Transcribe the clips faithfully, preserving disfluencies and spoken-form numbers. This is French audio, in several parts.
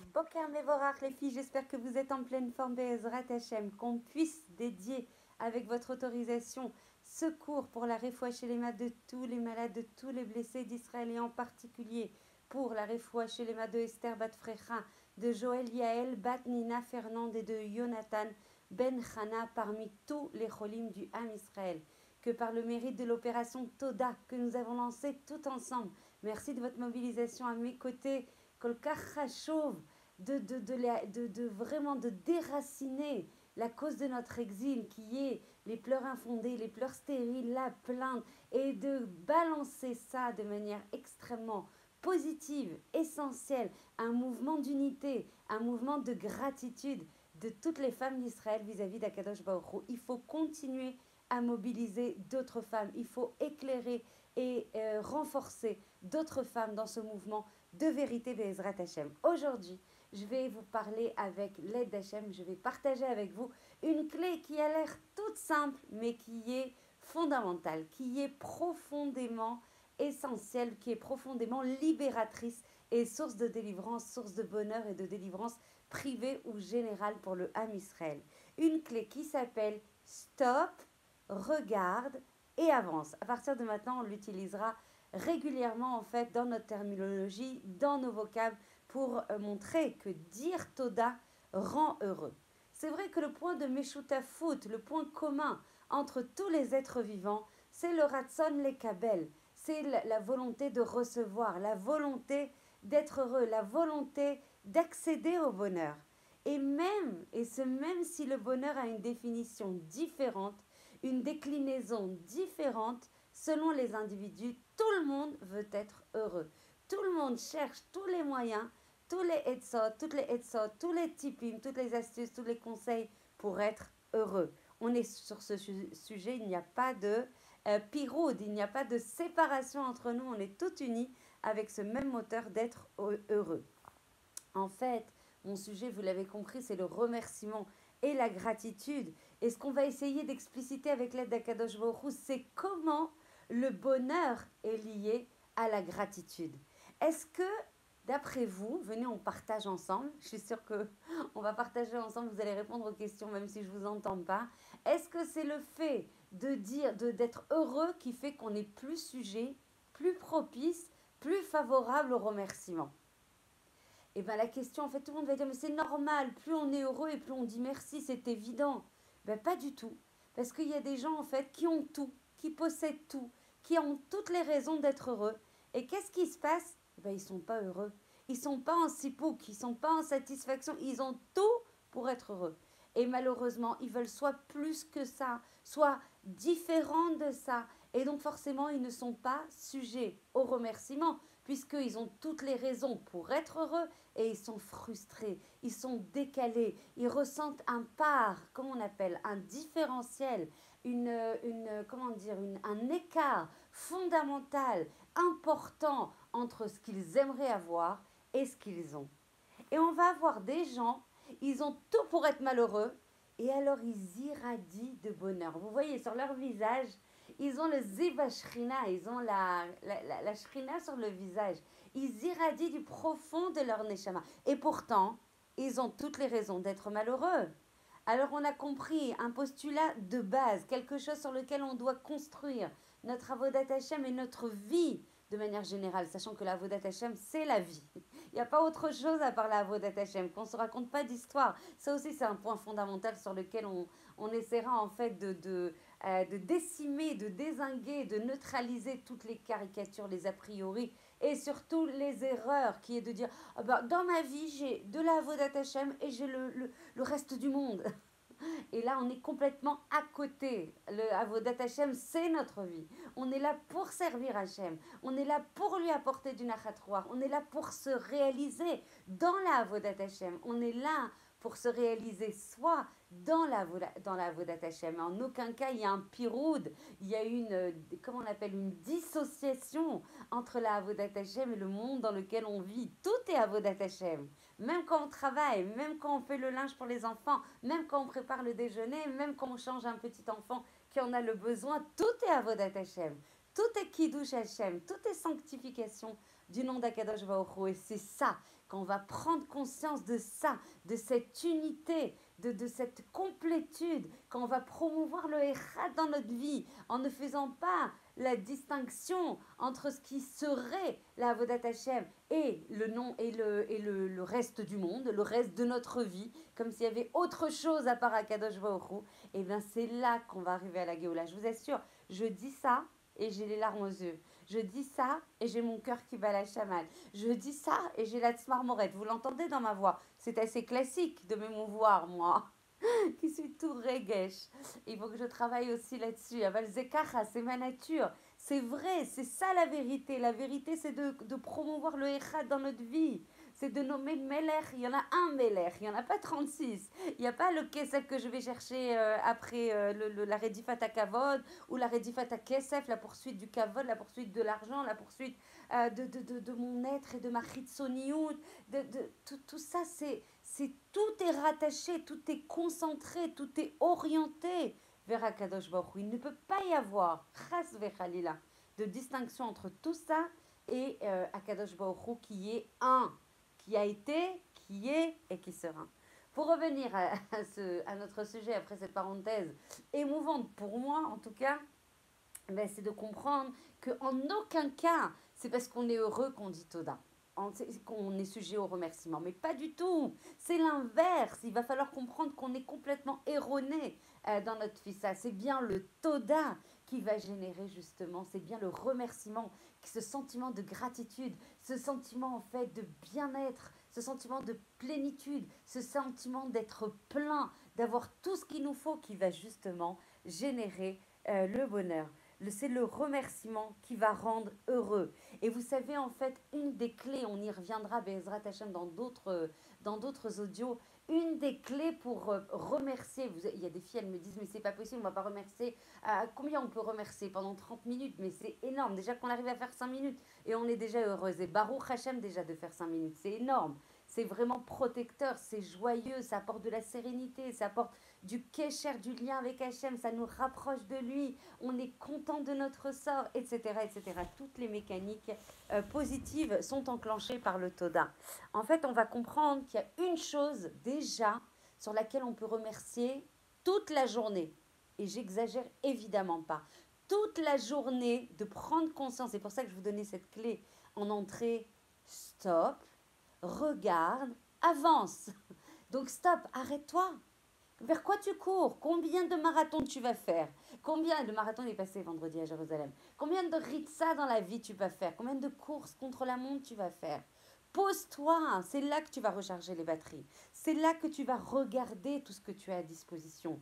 Boker Mevorach les filles, j'espère que vous êtes en pleine forme Be'ezrat Hashem, qu'on puisse dédier avec votre autorisation ce cours pour la réfoua chez les malades de tous les malades, de tous les blessés d'Israël et en particulier pour la réfoua chez les malades de Esther Bat Frecha, de Joël Yael Bat Nina Fernande et de Jonathan Ben Chana parmi tous les cholim du Ham Israël. Que par le mérite de l'opération Toda que nous avons lancée tout ensemble, merci de votre mobilisation à mes côtés, Kolkach Chashov, de, de, de, la- de, de vraiment de déraciner la cause de notre exil qui est les pleurs infondées, les pleurs stériles, la plainte, et de balancer ça de manière extrêmement positive, essentielle, un mouvement d'unité, un mouvement de gratitude de toutes les femmes d'Israël vis-à-vis d'Akadosh Baruch Hu. Il faut continuer à mobiliser d'autres femmes, il faut éclairer et euh, renforcer d'autres femmes dans ce mouvement de vérité Be'ezrat Hashem. Aujourd'hui, je vais vous parler avec l'aide d'Hachem, je vais partager avec vous une clé qui a l'air toute simple, mais qui est fondamentale, qui est profondément essentielle, qui est profondément libératrice et source de délivrance, source de bonheur et de délivrance privée ou générale pour le Ham Israël. Une clé qui s'appelle Stop, regarde et avance. À partir de maintenant, on l'utilisera régulièrement en fait dans notre terminologie, dans nos vocables, pour euh, montrer que dire Toda rend heureux. C'est vrai que le point de Meshutafut, le point commun entre tous les êtres vivants, c'est le Ratson Lekabel, c'est la, la volonté de recevoir, la volonté d'être heureux, la volonté d'accéder au bonheur. Et même, et ce même si le bonheur a une définition différente, une déclinaison différente selon les individus, tout le monde veut être heureux. Tout le monde cherche tous les moyens, tous les etzot, toutes les etzot, tous les tipim, toutes les astuces, tous les conseils pour être heureux. On est sur ce su- sujet, il n'y a pas de euh, piroud, il n'y a pas de séparation entre nous, on est tous unis avec ce même moteur d'être heureux. En fait, mon sujet, vous l'avez compris, c'est le remerciement et la gratitude. Et ce qu'on va essayer d'expliciter avec l'aide d'Akadosh Baruch Hu, c'est comment le bonheur est lié à la gratitude. Est-ce que, d'après vous, venez, on partage ensemble. Je suis sûre que on va partager ensemble, vous allez répondre aux questions même si je ne vous entends pas. Est-ce que c'est le fait de dire, de, d'être heureux qui fait qu'on est plus sujet, plus propice, plus favorable au remerciement? Et bien la question, en fait, tout le monde va dire, mais c'est normal, plus on est heureux et plus on dit merci, c'est évident. Ben pas du tout. Parce qu'il y a des gens, en fait, qui ont tout, qui possèdent tout, qui ont toutes les raisons d'être heureux. Et qu'est-ce qui se passe? Ben ils ne sont pas heureux. Ils ne sont pas en sipouk, ils ne sont pas en satisfaction. Ils ont tout pour être heureux. Et malheureusement, ils veulent soit plus que ça, soit différents de ça. Et donc forcément, ils ne sont pas sujets au remerciement, puisqu'ils ont toutes les raisons pour être heureux et ils sont frustrés, ils sont décalés, ils ressentent un part, comment on appelle, un différentiel, une, une comment dire, une, un écart fondamental, important entre ce qu'ils aimeraient avoir et ce qu'ils ont. Et on va avoir des gens, ils ont tout pour être malheureux, et alors ils irradient de bonheur. Vous voyez, sur leur visage, ils ont le ziva shrina, ils ont la, la, la, la shrina sur le visage. Ils irradient du profond de leur neshama. Et pourtant, ils ont toutes les raisons d'être malheureux. Alors on a compris un postulat de base, quelque chose sur lequel on doit construire notre avodat Hashem et notre vie de manière générale, sachant que l'avodat Hashem, c'est la vie. Il n'y a pas autre chose à part la avodat Hashem, qu'on ne se raconte pas d'histoire. Ça aussi, c'est un point fondamental sur lequel on, on essaiera en fait de, de, euh, de décimer, de dézinguer, de neutraliser toutes les caricatures, les a priori et surtout les erreurs, qui est de dire ah bah, dans ma vie, j'ai de la avodat Hashem et j'ai le, le, le reste du monde. Et là, on est complètement à côté. Le Avodat Hashem, c'est notre vie. On est là pour servir Hashem. On est là pour lui apporter du nachat. On est là pour se réaliser dans la Avodat Hashem. On est là pour se réaliser soi dans la, dans la Avodat Hashem. En aucun cas, il y a un piroud, il y a une, comment on appelle, une dissociation entre la Avodat Hashem et le monde dans lequel on vit. Tout est Avodat Hashem. Même quand on travaille, même quand on fait le linge pour les enfants, même quand on prépare le déjeuner, même quand on change un petit enfant qui en a le besoin, tout est Avodat Hashem. Tout est Kiddush Hashem, tout est sanctification du nom d'Akadosh Baruch Hu. Et c'est ça quand on va prendre conscience de ça, de cette unité, de, de cette complétude, quand on va promouvoir le Echad dans notre vie, en ne faisant pas la distinction entre ce qui serait la Avodat Hashem et le nom et, le, et le, le reste du monde, le reste de notre vie, comme s'il y avait autre chose à part Akadosh Baruch Hu, et bien c'est là qu'on va arriver à la Géoula. Je vous assure, je dis ça et j'ai les larmes aux yeux. Je dis ça et j'ai mon cœur qui bat la chamade. Je dis ça et j'ai la tsmarmorette. Vous l'entendez dans ma voix. C'est assez classique de m'émouvoir, moi, qui suis tout regesh. Il faut que je travaille aussi là-dessus. Aval zekacha, c'est ma nature. C'est vrai, c'est ça la vérité. La vérité, c'est de, de promouvoir le Echad dans notre vie. C'est de nommer Melech. Il y en a un Melech, il n'y en a pas trente-six. Il n'y a pas le Kesef que je vais chercher euh, après euh, le, le, la Redifat à Kavod ou la Redifat à Kesef, la poursuite du Kavod, la poursuite de l'argent, la poursuite euh, de, de, de, de mon être et de ma Chitsoniout. De, de, tout, tout ça, c'est, c'est tout est rattaché, tout est concentré, tout est orienté vers Akadosh Baruch Hu. Il ne peut pas y avoir, chas vechalila, de distinction entre tout ça et euh, Akadosh Baruch Hu qui est un, qui a été, qui est et qui sera. Pour revenir à, à, ce, à notre sujet après cette parenthèse émouvante pour moi en tout cas, ben, c'est de comprendre qu'en aucun cas c'est parce qu'on est heureux qu'on dit Toda. Qu'on est sujet au remerciement, mais pas du tout. C'est l'inverse. Il va falloir comprendre qu'on est complètement erroné euh, dans notre fissa. C'est bien le Toda qui va générer justement, c'est bien le remerciement, ce sentiment de gratitude, ce sentiment en fait de bien-être, ce sentiment de plénitude, ce sentiment d'être plein, d'avoir tout ce qu'il nous faut qui va justement générer euh, le bonheur. C'est le remerciement qui va rendre heureux. Et vous savez, en fait, une des clés, on y reviendra, Bezrat Hashem, dans d'autres, dans d'autres audios, une des clés pour euh, remercier, vous, il y a des filles, elles me disent, mais c'est pas possible, on va pas remercier, euh, combien on peut remercier pendant trente minutes, mais c'est énorme, déjà qu'on arrive à faire cinq minutes, et on est déjà heureuse, et Baruch Hashem déjà de faire cinq minutes, c'est énorme, c'est vraiment protecteur, c'est joyeux, ça apporte de la sérénité, ça apporte du kécher, du lien avec Hachem, ça nous rapproche de lui, on est content de notre sort, et cetera, et cetera. Toutes les mécaniques euh, positives sont enclenchées par le Toda. En fait, on va comprendre qu'il y a une chose déjà sur laquelle on peut remercier toute la journée, et j'exagère évidemment pas, toute la journée de prendre conscience, c'est pour ça que je vous donnais cette clé en entrée, stop, regarde, avance. Donc stop, arrête-toi. Vers quoi tu cours? Combien de marathons tu vas faire? Combien de marathons est passé vendredi à Jérusalem? Combien de ritza dans la vie tu vas faire? Combien de courses contre la montre tu vas faire? Pose-toi, c'est là que tu vas recharger les batteries. C'est là que tu vas regarder tout ce que tu as à disposition.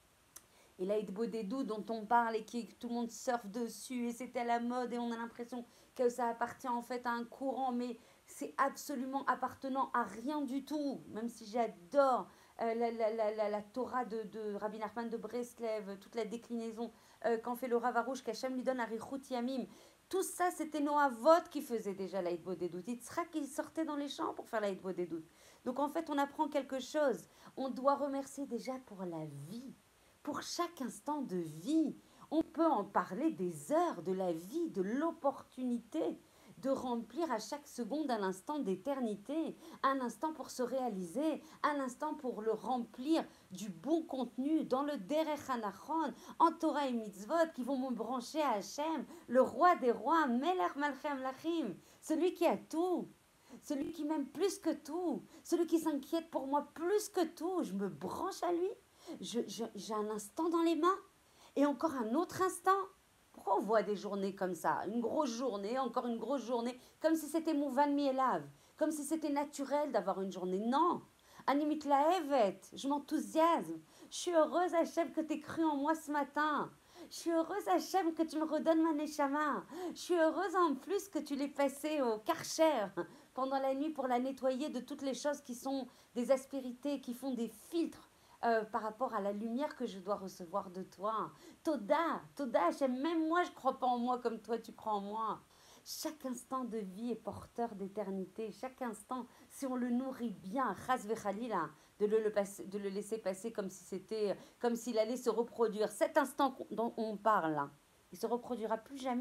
Et là, Idbodedou dont on parle et qui tout le monde surfe dessus et c'est à la mode et on a l'impression que ça appartient en fait à un courant, mais c'est absolument appartenant à rien du tout, même si j'adore euh, la, la, la, la, la Torah de, de Rabbi Nachman de Breslev, toute la déclinaison euh, qu'en fait le Rav Arush, qu'Hachem lui donne à Richut Yamim. Tout ça, c'était nos avot qui faisaient déjà la Idbodedut. Yitzhak qui sortait dans les champs pour faire la Idbodedut. Donc en fait, on apprend quelque chose. On doit remercier déjà pour la vie, pour chaque instant de vie. On peut en parler des heures de la vie, de l'opportunité de remplir à chaque seconde un instant d'éternité, un instant pour se réaliser, un instant pour le remplir du bon contenu dans le Derech Hanachon, en Torah et Mitzvot, qui vont me brancher à Hachem, le roi des rois, Melech Malchei Amlachim, celui qui a tout, celui qui m'aime plus que tout, celui qui s'inquiète pour moi plus que tout. Je me branche à lui, je, je, j'ai un instant dans les mains et encore un autre instant. Pourquoi on voit des journées comme ça? Une grosse journée, encore une grosse journée, comme si c'était mon van mielav, comme si c'était naturel d'avoir une journée. Non, Animit lahevet, je m'enthousiasme. Je suis heureuse, Hachem, que tu aies cru en moi ce matin. Je suis heureuse, Hachem, que tu me redonnes ma neshama. Je suis heureuse en plus que tu l'aies passée au karcher pendant la nuit pour la nettoyer de toutes les choses qui sont des aspérités, qui font des filtres. Euh, par rapport à la lumière que je dois recevoir de toi. Toda, Toda, Hachem, même moi je ne crois pas en moi comme toi tu crois en moi. Chaque instant de vie est porteur d'éternité. Chaque instant, si on le nourrit bien, chas vechalila, de le, le passer, de le laisser passer comme si c'était, comme s'il allait se reproduire. Cet instant dont on parle, là, il se reproduira plus jamais.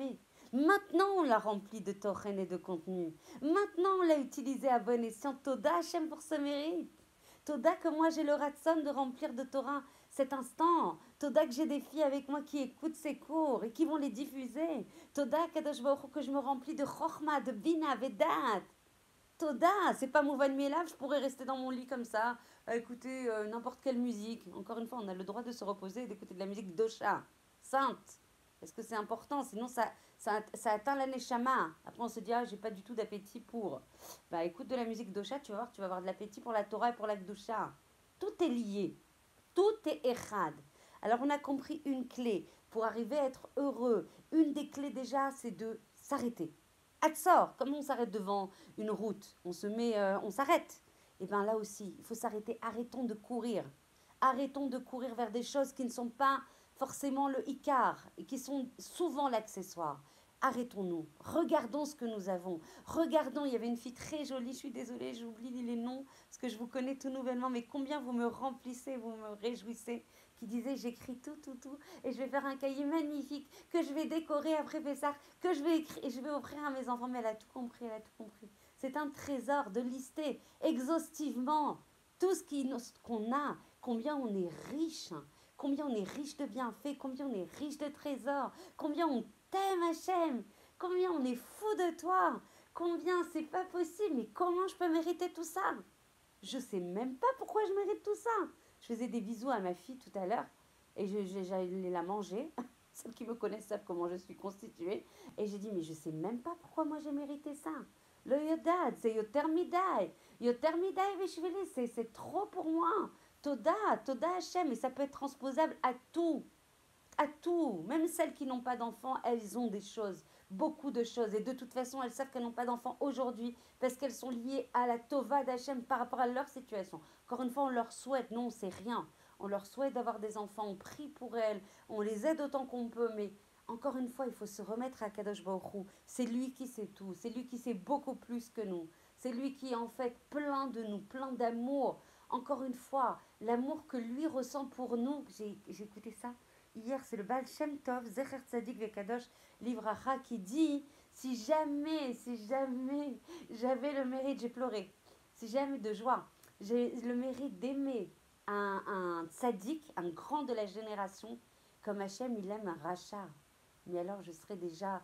Maintenant, on l'a rempli de Torren et de contenu. Maintenant, on l'a utilisé à bon escient. Toda Hachem pour ce mérite. Toda que moi j'ai le ratson de remplir de Torah cet instant. Toda que j'ai des filles avec moi qui écoutent ces cours et qui vont les diffuser. Toda Kadosh Baruch Hu, que je me remplis de Chochma, de Bina, Vedat. Toda, c'est pas mon van Mielav, je pourrais rester dans mon lit comme ça, à écouter euh, n'importe quelle musique. Encore une fois, on a le droit de se reposer et d'écouter de la musique dosha, sainte. Parce que c'est important, sinon ça, ça, ça atteint la neshama. Après, on se dit, ah, j'ai pas du tout d'appétit pour. Bah, écoute de la musique dosha, tu vas voir, tu vas avoir de l'appétit pour la Torah et pour la Gdusha. Tout est lié. Tout est echad. Alors, on a compris une clé pour arriver à être heureux. Une des clés déjà, c'est de s'arrêter. Hatzor, comme on s'arrête devant une route, on se met, euh, on s'arrête. Et bien là aussi, il faut s'arrêter. Arrêtons de courir. Arrêtons de courir vers des choses qui ne sont pas forcément le Icar et qui sont souvent l'accessoire. Arrêtons-nous. Regardons ce que nous avons. Regardons, il y avait une fille très jolie, je suis désolée, j'oublie les noms parce que je vous connais tout nouvellement, mais combien vous me remplissez, vous me réjouissez, qui disait j'écris tout, tout, tout et je vais faire un cahier magnifique que je vais décorer après Pessah, que je vais écrire et je vais offrir à mes enfants. Mais elle a tout compris, elle a tout compris. C'est un trésor de lister exhaustivement tout ce qui- qu'on a, combien on est riche, combien on est riche de bienfaits, combien on est riche de trésors, combien on t'aime Hachem, combien on est fou de toi, combien c'est pas possible, mais comment je peux mériter tout ça? Je sais même pas pourquoi je mérite tout ça. Je faisais des bisous à ma fille tout à l'heure et je- je- j'allais la manger. Celles qui me connaissent savent comment je suis constituée. Et j'ai dit, mais je sais même pas pourquoi moi j'ai mérité ça. Le yodad, c'est yoter midai. Yoter midai veshvili, c'est c'est trop pour moi. Toda, Toda Hachem. Et ça peut être transposable à tout. À tout. Même celles qui n'ont pas d'enfants, elles ont des choses. Beaucoup de choses. Et de toute façon, elles savent qu'elles n'ont pas d'enfants aujourd'hui parce qu'elles sont liées à la Tova d'Hachem par rapport à leur situation. Encore une fois, on leur souhaite, non, c'est rien. On leur souhaite d'avoir des enfants, on prie pour elles, on les aide autant qu'on peut, mais encore une fois, il faut se remettre à Kadosh Baruch Hu. C'est lui qui sait tout, c'est lui qui sait beaucoup plus que nous. C'est lui qui est en fait plein de nous, plein d'amour. Encore une fois, l'amour que lui ressent pour nous, j'ai j'ai écouté ça hier, c'est le Baal Shem Tov, Zecher Tzadik Vekadosh Livracha, qui dit si jamais, si jamais j'avais le mérite, j'ai pleuré, si jamais de joie, j'ai le mérite d'aimer un, un tzaddik, un grand de la génération, comme Hachem, il aime un rachat. Mais alors je serais déjà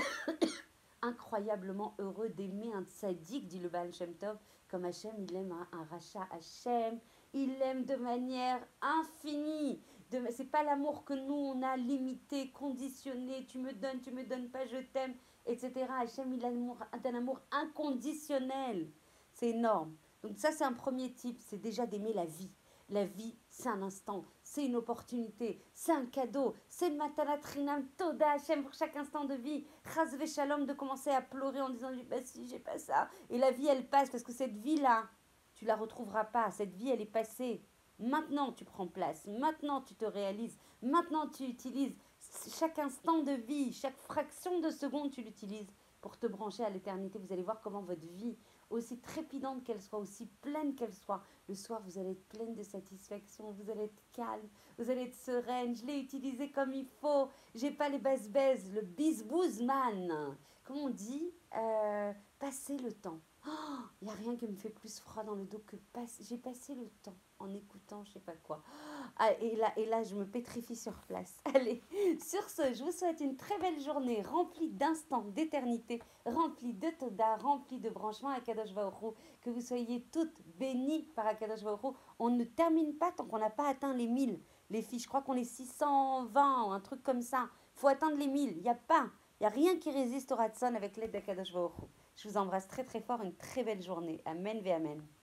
incroyablement heureux d'aimer un tzaddik, dit le Baal Shem Tov, comme Hachem, il aime un, un rachat. Hachem, il aime de manière infinie. De, c'est pas l'amour que nous, on a limité, conditionné, tu me donnes, tu me donnes pas, je t'aime, et cetera. Hachem, il a l'amour, un amour inconditionnel. C'est énorme. Donc ça, c'est un premier type, c'est déjà d'aimer la vie. La vie, c'est un instant, c'est une opportunité, c'est un cadeau, c'est le matanat rinam toda Hachem pour chaque instant de vie. Chas shalom de commencer à pleurer en disant bah si j'ai pas ça. Et la vie elle passe parce que cette vie là, tu la retrouveras pas. Cette vie elle est passée. Maintenant tu prends place, maintenant tu te réalises, maintenant tu utilises chaque instant de vie, chaque fraction de seconde tu l'utilises pour te brancher à l'éternité. Vous allez voir comment votre vie, aussi trépidante qu'elle soit, aussi pleine qu'elle soit, le soir, vous allez être pleine de satisfaction, vous allez être calme, vous allez être sereine. Je l'ai utilisé comme il faut. J'ai pas les bases-baises, le bisbouzman. Comment on dit euh, passer le temps. Il n'y a rien qui me fait plus froid dans le dos que passer. J'ai passé le temps en écoutant je sais pas quoi. Ah, et, là, et là, je me pétrifie sur place. Allez, sur ce, je vous souhaite une très belle journée remplie d'instants, d'éternité, remplie de Toda, remplie de branchements à Kadosh Baruch Hu. Que vous soyez toutes bénies par Akadosh Baruch Hu. On ne termine pas tant qu'on n'a pas atteint les mille. Les filles, je crois qu'on est six cent vingt, un truc comme ça. Il faut atteindre les mille. Il n'y a pas, il n'y a rien qui résiste au Ratson avec l'aide d'Akadosh Baruch Hu. Je vous embrasse très très fort, une très belle journée. Amen ve Amen.